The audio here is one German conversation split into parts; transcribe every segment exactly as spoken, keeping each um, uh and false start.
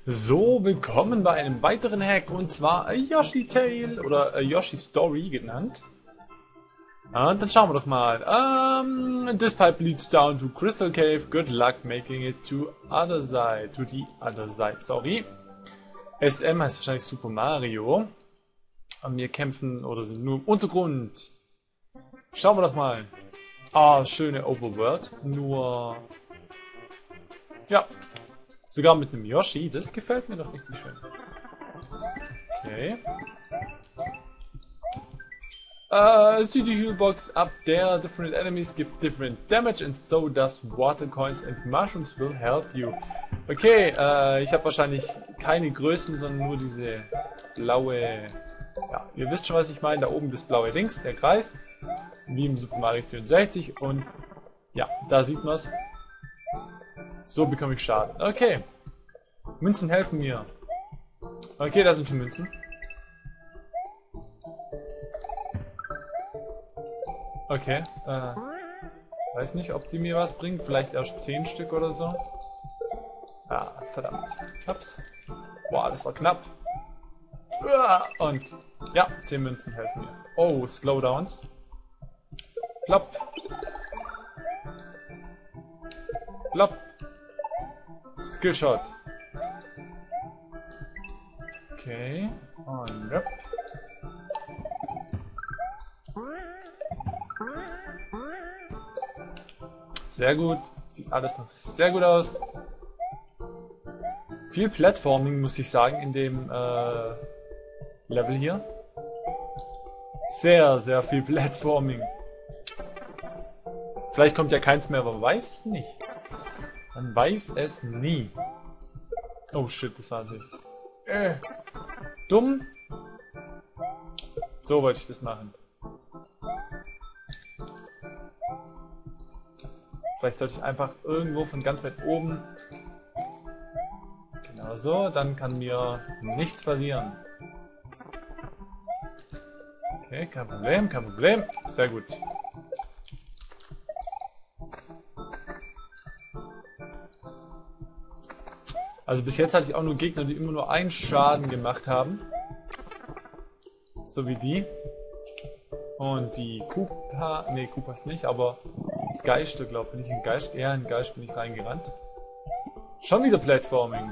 So, willkommen bei einem weiteren Hack und zwar a Yoshi Tale oder a Yoshi Story genannt. Und dann schauen wir doch mal. Um, this pipe leads down to Crystal Cave. Good luck making it to other side. To the other side, sorry. S M heißt wahrscheinlich Super Mario. Und wir kämpfen oder sind nur im Untergrund. Schauen wir doch mal. Ah, schöne Overworld. Nur... Ja. Sogar mit einem Yoshi, das gefällt mir doch richtig schön. Okay. Uh, see the heal box up there. Different enemies give different damage and so does water coins and mushrooms will help you. Okay, uh, ich habe wahrscheinlich keine Größen, sondern nur diese blaue... Ja, ihr wisst schon, was ich meine. Da oben das blaue Links, der Kreis. Wie im Super Mario vierundsechzig. Und ja, da sieht man es. So bekomme ich Schaden. Okay. Münzen helfen mir. Okay, da sind schon Münzen. Okay. Äh, weiß nicht, ob die mir was bringen. Vielleicht erst zehn Stück oder so. Ah, verdammt. Ups. Boah, das war knapp. Und ja, zehn Münzen helfen mir. Oh, Slowdowns. Plopp. Plopp. Skillshot. Okay. Und yep. Sehr gut. Sieht alles noch sehr gut aus. Viel Platforming, muss ich sagen, in dem äh, Level hier. Sehr, sehr viel Platforming. Vielleicht kommt ja keins mehr, aber man weiß es nicht. Man weiß es nie. Oh shit, das war natürlich... Äh, dumm. So wollte ich das machen. Vielleicht sollte ich einfach irgendwo von ganz weit oben... Genau so, dann kann mir nichts passieren. Okay, kein Problem, kein Problem. Sehr gut. Also bis jetzt hatte ich auch nur Gegner, die immer nur einen Schaden gemacht haben. So wie die. Und die Koopa... Ne, Koopas nicht, aber Geister, glaube ich. Bin ich ein Geist? Eher ein Geist bin ich reingerannt. Schon wieder Platforming.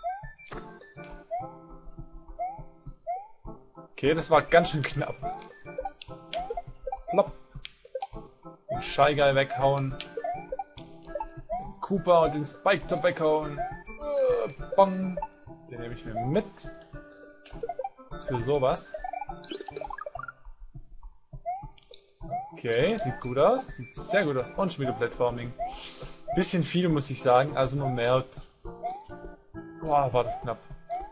Okay, das war ganz schön knapp. Plopp. Den Shy Guy weghauen. Den Koopa und den Spike Top weghauen. Bong. Den nehme ich mir mit. Für sowas. Okay, sieht gut aus. Sieht sehr gut aus. Und schon wieder Platforming. Bisschen viel, muss ich sagen. Also man merkt. Boah, war das knapp.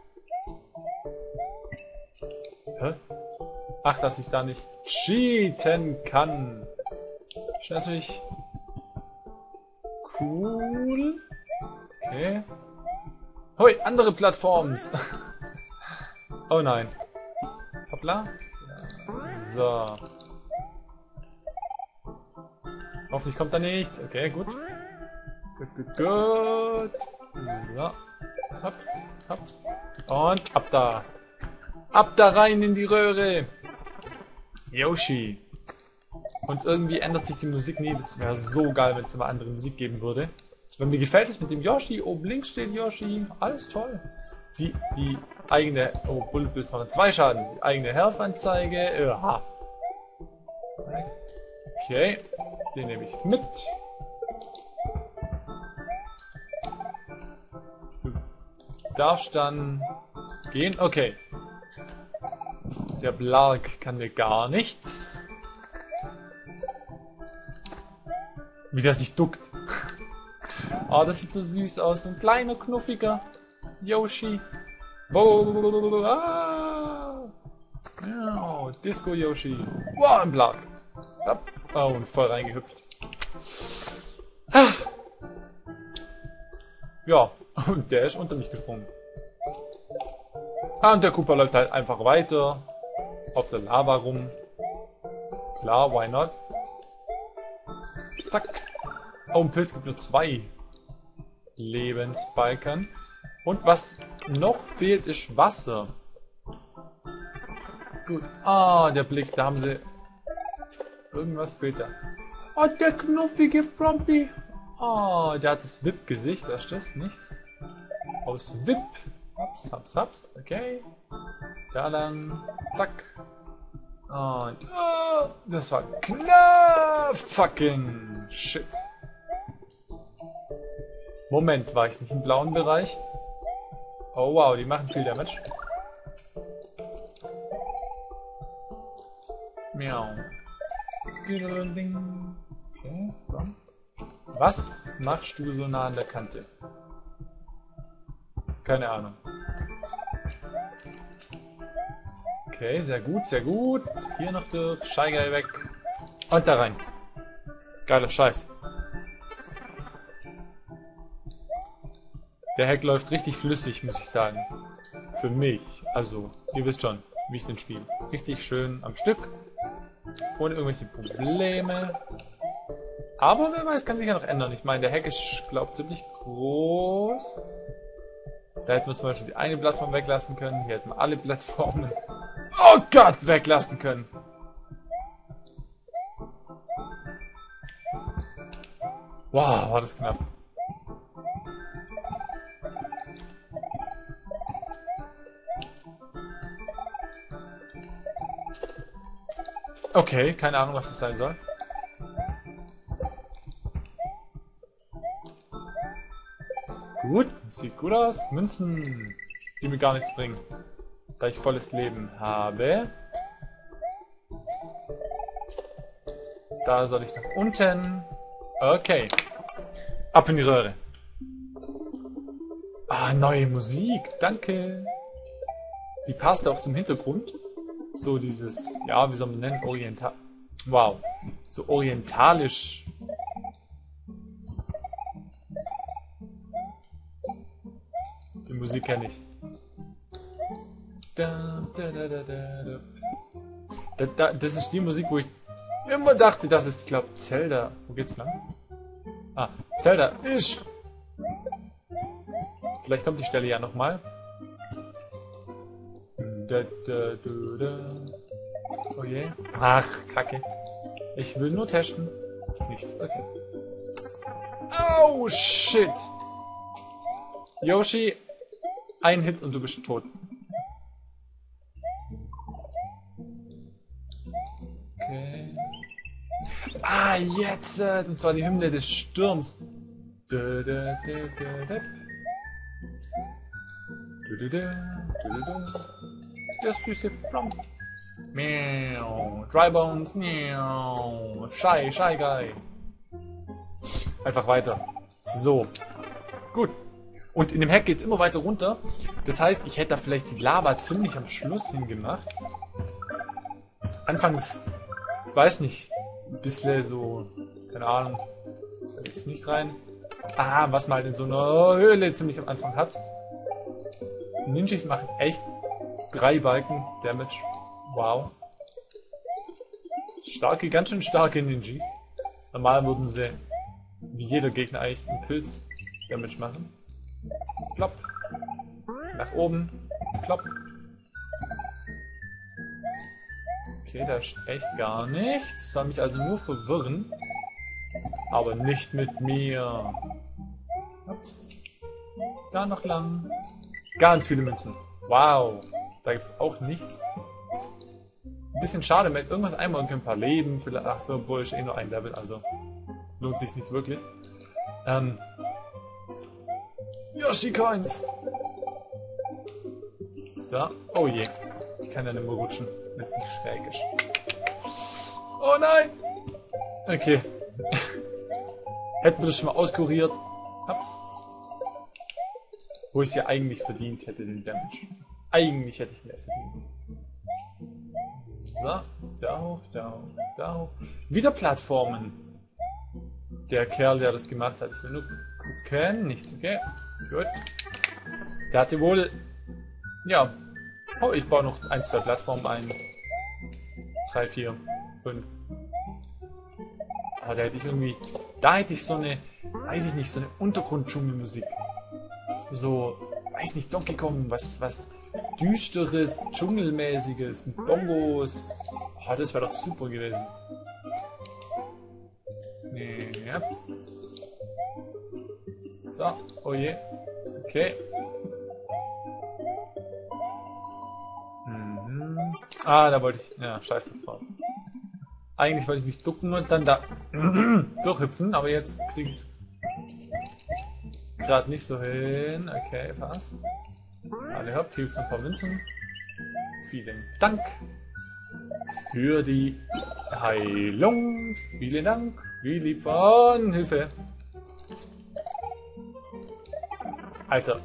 Hä? Ach, dass ich da nicht cheaten kann. Ist natürlich cool. Okay. Hui, andere Plattforms. Oh nein. Hoppla. So. Hoffentlich kommt da nichts. Okay, gut. Gut, gut, gut. So. Hops, hops. Und ab da. Ab da rein in die Röhre. Yoshi. Und irgendwie ändert sich die Musik nie. Das wäre so geil, wenn es immer andere Musik geben würde. Weil mir gefällt es mit dem Yoshi. Oben links steht Yoshi. Alles toll. Die, die eigene... Oh, Bullet Bills machen zwei Schaden. Die eigene Health-Anzeige. Aha. Okay. Den nehme ich mit. Du darfst dann gehen. Okay. Der Blark kann mir gar nichts. Wie der sich duckt. Oh, das sieht so süß aus. Ein kleiner, knuffiger Yoshi. Oh, ah. Ja, Disco Yoshi. Wow, ein Blark. Oh, und voll reingehüpft. Ja, und der ist unter mich gesprungen. Ah, und der Koopa läuft halt einfach weiter. Auf der Lava rum. Klar, why not? Zack. Oh, ein Pilz gibt nur zwei Lebensbalken. Und was noch fehlt, ist Wasser. Gut. Ah, der Blick, da haben sie... Irgendwas fehlt da. Oh, der knuffige Frumpy. Oh, der hat das W I P-Gesicht. Was ist das? Nichts. Aus W I P. Haps, haps, haps. Okay. Da lang. Zack. Und... Oh, das war knapp. Fucking shit. Moment, war ich nicht im blauen Bereich? Oh wow, die machen viel Damage. Miau. Okay, from. Was machst du so nah an der Kante? Keine Ahnung. Okay, sehr gut, sehr gut. Hier noch durch, Shy Guy weg. Und da rein. Geiler Scheiß. Der Hack läuft richtig flüssig, muss ich sagen. Für mich. Also, ihr wisst schon, wie ich den spiele. Richtig schön am Stück. Ohne irgendwelche Probleme. Aber wer weiß, kann sich ja noch ändern. Ich meine, der Hack ist, glaube ich, ziemlich groß. Da hätten wir zum Beispiel die eine Plattform weglassen können. Hier hätten wir alle Plattformen, oh Gott, weglassen können. Wow, war das knapp. Okay, keine Ahnung, was das sein soll. Gut, sieht gut aus. Münzen, die mir gar nichts bringen. Da ich volles Leben habe. Da soll ich nach unten. Okay. Ab in die Röhre. Ah, neue Musik. Danke. Die passt auch zum Hintergrund. So dieses, ja, wie soll man nennen, oriental. Wow. So orientalisch. Die Musik kenne ich. Da, da, da, da, da. Da, da, das ist die Musik, wo ich immer dachte, das ist, glaube ich, Zelda. Wo geht's lang? Ah, Zelda. Ich. Vielleicht kommt die Stelle ja nochmal. Da, da, da, da. Oh je. Ach, Kacke. Ich will nur testen. Nichts, okay. Oh, shit. Yoshi, ein Hit und du bist tot. Okay. Ah, jetzt! Und zwar die Hymne des Sturms. Da, da, da, da, da. Da, da, da, da, da. Der süße Frump. Miau. Dry Bones. Miau. Shy, Shy Guy. Einfach weiter. So. Gut. Und in dem Hack geht es immer weiter runter. Das heißt, ich hätte da vielleicht die Lava ziemlich am Schluss hingemacht. Anfangs, weiß nicht, ein bisschen so, keine Ahnung, jetzt nicht rein. Ah, was man halt in so einer Höhle ziemlich am Anfang hat. Ninjas machen echt drei Balken Damage. Wow. Starke, ganz schön starke Ninjas. Normal würden sie, wie jeder Gegner eigentlich, einen Pilz Damage machen. Klopp. Nach oben. Klopp. Okay, da ist echt gar nichts. Soll mich also nur verwirren. Aber nicht mit mir. Ups. Da noch lang. Ganz viele Münzen. Wow. Da gibt es auch nichts. Ein bisschen schade, man hätte irgendwas einbauen können. Ein paar Leben. Vielleicht, ach so, obwohl ich eh nur ein Level. Also lohnt sich nicht wirklich. Ähm. Yoshi Coins. So. Oh je. Ich kann ja nicht mehr rutschen, wenn es nicht schräg ist. Oh nein! Okay. Hätten wir das schon mal auskuriert. Ups. Wo ich es ja eigentlich verdient hätte, den Damage. Eigentlich hätte ich mehr verdient. So. Da hoch, da hoch, da hoch. Wieder Plattformen. Der Kerl, der das gemacht hat. Ich will nur gucken. Nichts, okay. Gut. Der hatte wohl... Ja. Oh, ich baue noch ein, zwei Plattformen ein. Drei, vier, fünf. Aber da hätte ich irgendwie... Da hätte ich so eine... Weiß ich nicht, so eine Untergrund-Dschungelmusik. So... weiß nicht, Donkey Kong, was, was Düsteres, Dschungelmäßiges, mit Bongos. Oh, das wäre doch super gewesen. Nee, ups. So, oh je. Okay. Mhm. Ah, da wollte ich. Ja, scheiße drauf. Eigentlich wollte ich mich ducken und dann da durchhüpfen, aber jetzt kriege ich es gerade nicht so hin. Okay, passt. Alle hopp, hier gibt es ein paar Münzen. Vielen Dank für die Heilung. Vielen Dank. Wie lieb von Hilfe. Alter.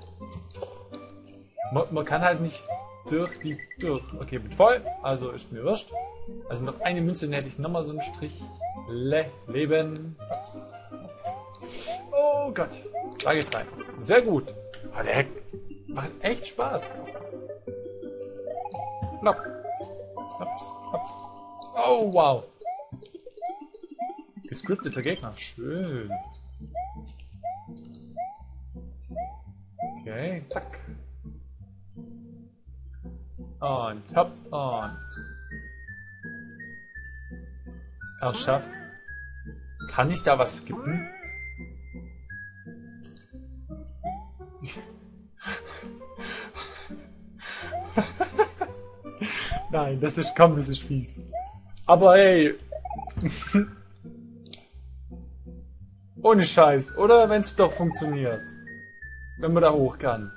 Man, man kann halt nicht durch die durch. Okay, bin voll. Also ist mir wurscht. Also noch eine Münze, dann hätte ich nochmal so einen Strich. Le Leben. Oh Gott. Da geht's rein. Sehr gut. Oh, der Heck macht echt Spaß. Plopp. Hops, hops. Oh, wow. Gescripteter Gegner. Schön. Okay, zack. Und hopp und. Ernsthaft? Kann ich da was skippen? Nein, das ist, komm, das ist fies. Aber hey. Ohne Scheiß, oder? Wenn es doch funktioniert. Wenn man da hoch kann.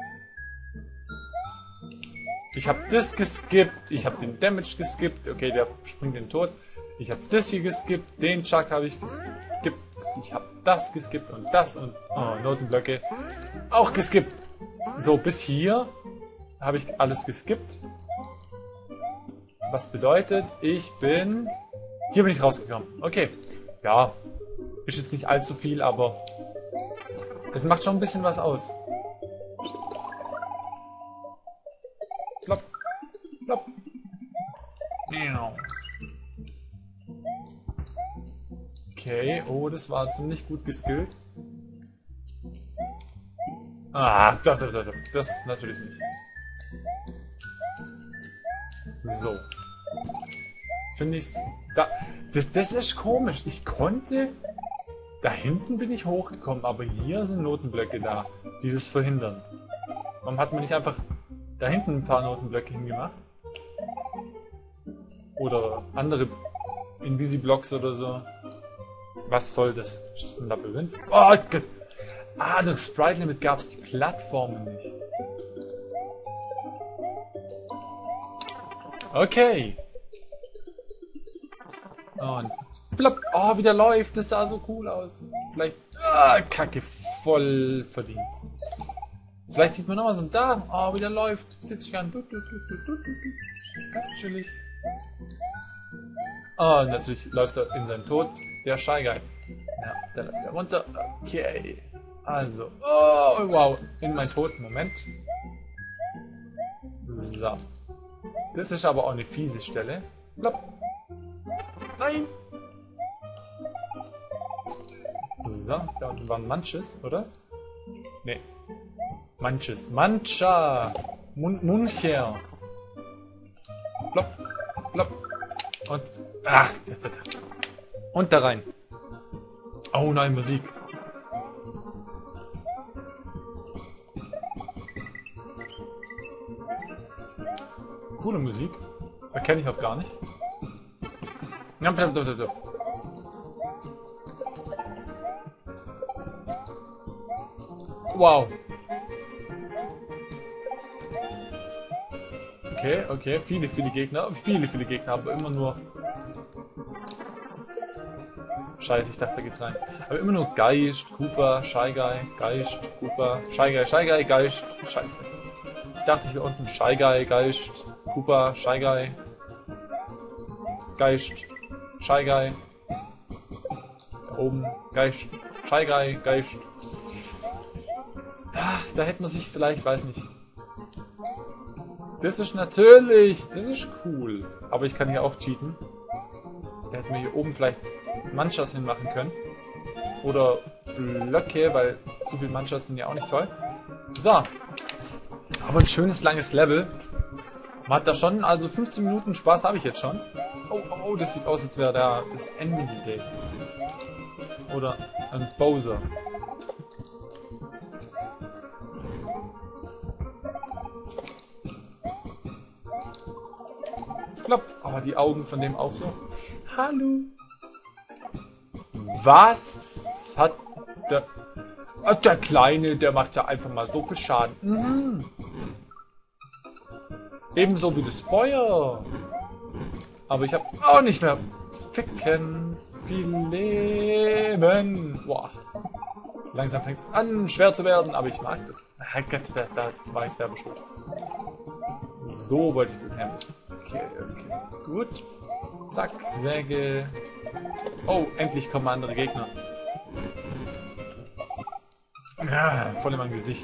Ich habe das geskippt, ich habe den Damage geskippt, okay, der springt in den Tod. Ich habe das hier geskippt, den Chuck habe ich geskippt, ich habe das geskippt und das und oh, Notenblöcke auch geskippt. So, bis hier habe ich alles geskippt. Was bedeutet, ich bin... Hier bin ich rausgekommen. Okay, ja, ist jetzt nicht allzu viel, aber es macht schon ein bisschen was aus. Plopp, plopp. Okay, oh, das war ziemlich gut geskillt. Ah, da, da, da, da. Das natürlich nicht. So. Finde ich's. Da. Das, das ist komisch. Ich konnte. Da hinten bin ich hochgekommen, aber hier sind Notenblöcke da, die das verhindern. Warum hat man nicht einfach da hinten ein paar Notenblöcke hingemacht? Oder andere Invisiblocks oder so. Was soll das? Ist das ein Labyrinth? Oh Gott! Ah, durch Sprite Limit gab es die Plattformen nicht. Okay. Und plopp. Oh, wieder läuft. Das sah so cool aus. Vielleicht. Ah, Kacke. Voll verdient. Vielleicht sieht man noch was und da. Oh, wieder läuft. Sitzt sich an. Ganz chillig. Oh, natürlich läuft er in seinen Tod. Der Shy Guy. Ja, der läuft da runter. Okay. Also. Oh, wow. In meinen Tod. Moment. So. Das ist aber auch eine fiese Stelle. Plopp. Nein! So, da unten waren manches, oder? Nee. Manches. Mancha! Mun Muncher! Plopp. Plopp. Und. Ach, da, da, da. Und da rein. Oh nein, Musik. Coole Musik. Erkenne ich auch gar nicht. Ja, da, da, da, da. Wow. Okay, okay. Viele, viele Gegner. Viele, viele Gegner, aber immer nur... Scheiße, ich dachte, da geht's rein. Aber immer nur Geist, Koopa, Shy Guy, Geist, Koopa, Shy Guy, Shy Guy, Geist. Scheiße. Ich dachte, ich wäre unten Shy Guy, Geist, Koopa, Shy Guy, Geist, Shy Guy. Da oben, Geist, Shy Guy, Geist. Da hätte man sich vielleicht, weiß nicht. Das ist natürlich, das ist cool. Aber ich kann hier auch cheaten. Da hätten wir hier oben vielleicht Manchas hinmachen können. Oder Blöcke, weil zu viele Manchas sind ja auch nicht toll. So. Aber ein schönes langes Level. Man hat da schon, also fünfzehn Minuten Spaß habe ich jetzt schon. Oh, oh, oh, das sieht aus, als wäre da das Ende die Idee. Oder ein Bowser. Klopp. Aber die Augen von dem auch so. Hallo. Was hat der... Ah, der Kleine, der macht ja einfach mal so viel Schaden. Mhm. Ebenso wie das Feuer. Aber ich habe auch nicht mehr ficken viel Leben. Boah. Langsam fängt es an, schwer zu werden, aber ich mag das. Da, da war ich selber schuld. So wollte ich das nämlich. Okay, okay. Gut. Zack, Säge. Oh, endlich kommen andere Gegner. Ja, voll in mein Gesicht.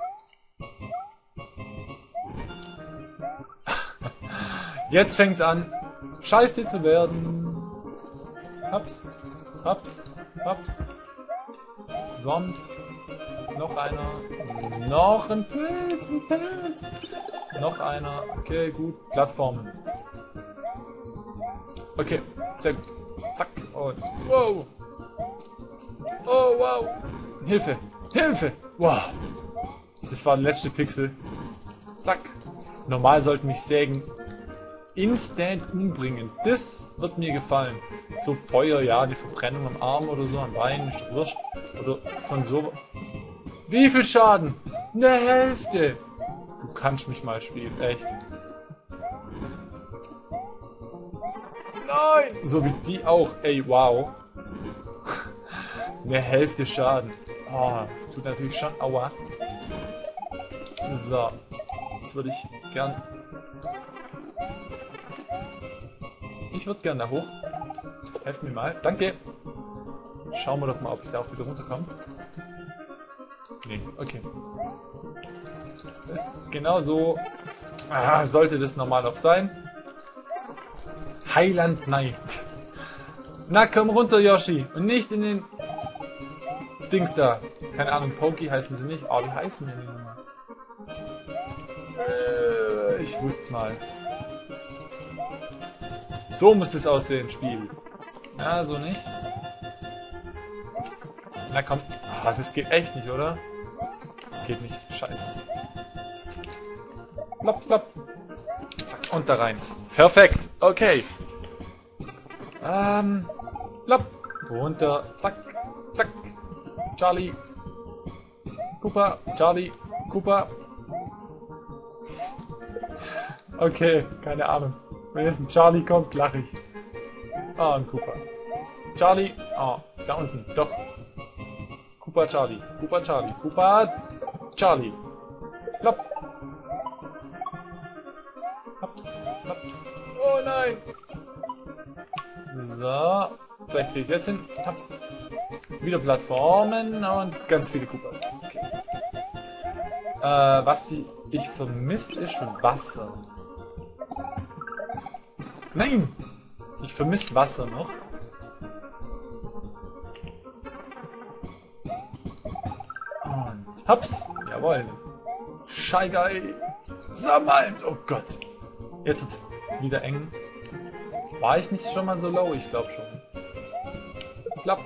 Jetzt fängt's an, scheiße zu werden. Hops, hops, hops. Swamp. Noch einer. Noch ein Pilz, ein Pilz. Noch einer. Okay, gut. Plattformen. Okay, sehr gut. Zack und wow. Oh, wow. Hilfe. Hilfe! Wow! Das war der letzte Pixel. Zack. Normal sollten mich Sägen instant umbringen. Das wird mir gefallen. So Feuer, ja, die Verbrennung am Arm oder so, am Bein, ist doch wurscht. Oder von so... Wie viel Schaden? Eine Hälfte! Du kannst mich mal spielen, echt. Nein! So wie die auch, ey, wow. Eine Hälfte Schaden. Oh, das tut natürlich schon aua. So. Jetzt würde ich gern... Ich würde gern da hoch. Helft mir mal. Danke. Schauen wir doch mal, ob ich da auch wieder runterkomme. Nee, okay. Das ist genau so. Ah, sollte das normal auch sein. Highland Knight. Na, komm runter, Yoshi. Und nicht in den... Dings da. Keine Ahnung, Pokey heißen sie nicht. Oh, wie heißen denn die nochmal? Äh, ich wusste's mal. So muss es aussehen, Spiel. Ja, so nicht. Na komm. Ah, das geht echt nicht, oder? Geht nicht. Scheiße. Plopp, plopp. Zack, und da rein. Perfekt. Okay. Ähm. Plopp. Runter. Zack. Zack. Charlie. Cooper. Charlie. Cooper. Okay, keine Ahnung. Wenn jetzt ein Charlie kommt, lache ich. Ah, ein Cooper. Charlie. Ah, da unten. Doch. Cooper, Charlie. Cooper, Charlie. Cooper, Charlie. Plopp. Hops, hops. Oh nein. So. Vielleicht kriege ich es jetzt hin. Hops. Wieder Plattformen und ganz viele Coopers. Okay. Äh, was sie, ich vermisse, ist Wasser. Nein! Ich vermisse Wasser noch. Und hops! Jawohl! Shy Guy! Sammelt! Oh Gott! Jetzt ist es wieder eng. War ich nicht schon mal so low? Ich glaube schon. Klapp!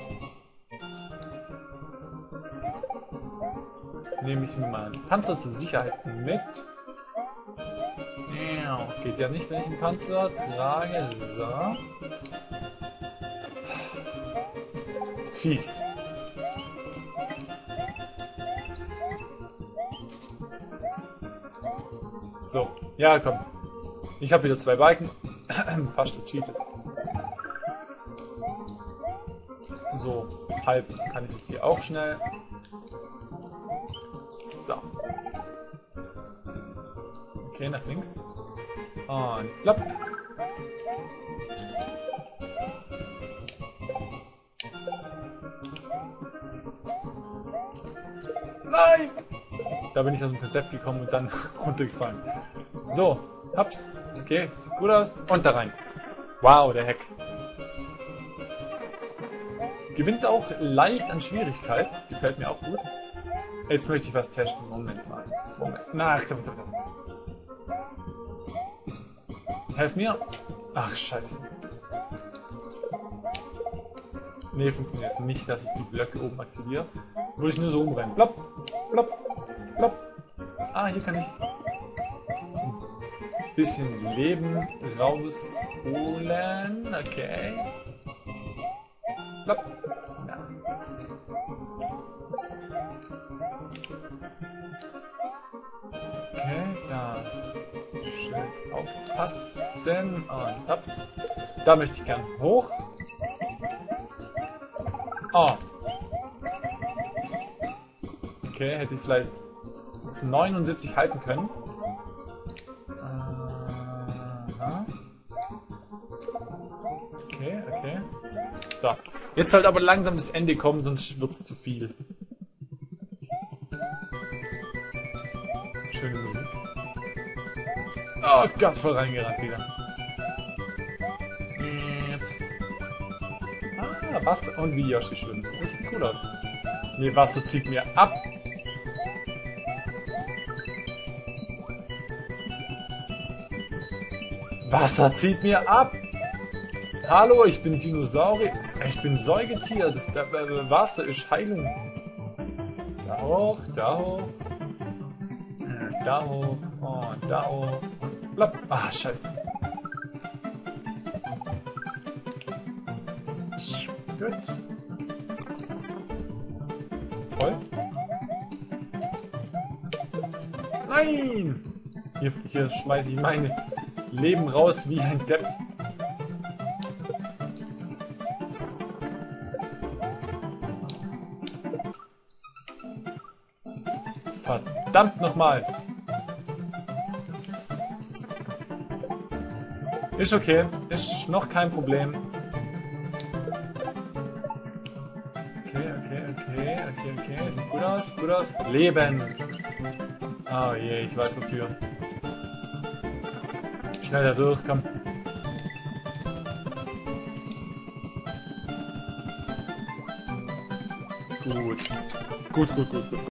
Nehme ich mir mal einen Panzer zur Sicherheit mit. Geht ja nicht, wenn ich einen Panzer trage. So. Fies. So. Ja, komm. Ich habe wieder zwei Balken. Fast gecheatet. So. Halb kann ich jetzt hier auch schnell. So. Okay, nach links. Und plopp. Nein! Da bin ich aus dem Konzept gekommen und dann runtergefallen. So, hops. Okay, sieht gut aus. Und da rein. Wow, der Hack. Gewinnt auch leicht an Schwierigkeit. Gefällt mir auch gut. Jetzt möchte ich was testen. Moment mal. Moment. Na, helf mir. Ach, scheiße. Nee, funktioniert nicht, dass ich die Blöcke oben aktiviere. Würde ich nur so rumrennen. Plopp, plopp, plopp. Ah, hier kann ich ein bisschen Leben rausholen. Okay. Plopp. Ja. Okay, da. Schön aufpassen. Und taps. Da möchte ich gern hoch. Oh. Okay, hätte ich vielleicht auf neunundsiebzig halten können. Aha. Okay, okay. So. Jetzt halt aber langsam das Ende kommen, sonst wird es zu viel. Schöne Musik. Oh Gott, voll reingerannt wieder. Ups. Ah, Wasser und wie Yoshi schwimmt. Das sieht cool aus. Nee, Wasser zieht mir ab. Wasser zieht mir ab. Hallo, ich bin Dinosaurier. Ich bin Säugetier. Das äh, Wasser ist Heilung. Da hoch, da hoch. Da hoch und da hoch. Und plopp. Ah, scheiße. Gut. Voll. Nein! Hier, hier schmeiße ich meine Leben raus wie ein Depp. Verdammt nochmal! Ist okay, ist noch kein Problem. Okay, okay, okay, okay, okay. Sieht gut aus, gut aus. Leben! Oh je, ich weiß wofür. Schnell da durch, komm. Gut. Gut, gut, gut, gut.